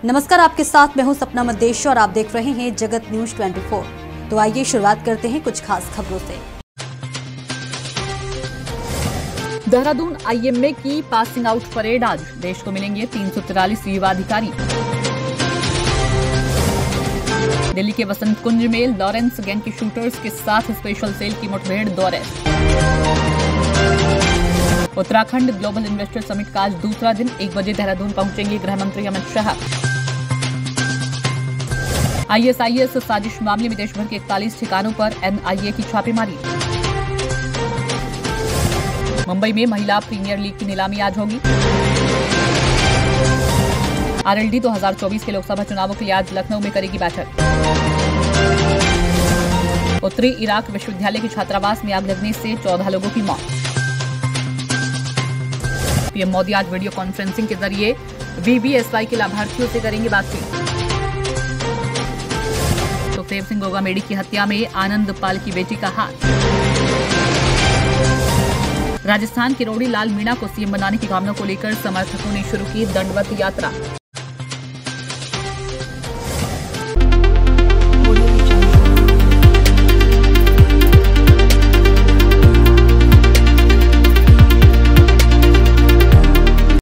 नमस्कार, आपके साथ मैं हूं सपना मदेश और आप देख रहे हैं जगत न्यूज 24। तो आइए शुरुआत करते हैं कुछ खास खबरों से। देहरादून आईएमए की पासिंग आउट परेड आज, देश को मिलेंगे 343 युवा अधिकारी। दिल्ली के वसंत कुंज में लॉरेंस गैंग के शूटर्स के साथ स्पेशल सेल की मुठभेड़, 2 arrest. Uttarakhand global investor summit का आज दूसरा दिन, 1 बजे देहरादून पहुंचेंगे गृह मंत्री अमित शाह। आईएसआईएस साजिश मामले में देशभर के 41 ठिकानों पर एनआईए की छापेमारी। मुंबई में महिला प्रीमियर लीग की नीलामी आज होगी। आरएलडी 2024 के लोकसभा चुनावों के लिए आज लखनऊ में करेगी बैठक। उत्तरी इराक विश्वविद्यालय के छात्रावास में आग लगने से 14 लोगों की मौत। पीएम मोदी आज वीडियो कॉन्फ्रेंसिंग के जरिए वीबीएसवाई के लाभार्थियों से करेंगे बातचीत। सुखदेव सिंह गोगामेडी की हत्या में आनंद पाल की बेटी का हाथ। राजस्थान के रोड़ी लाल मीणा को सीएम बनाने की कामना को लेकर समर्थकों ने शुरू की दंडवत यात्रा।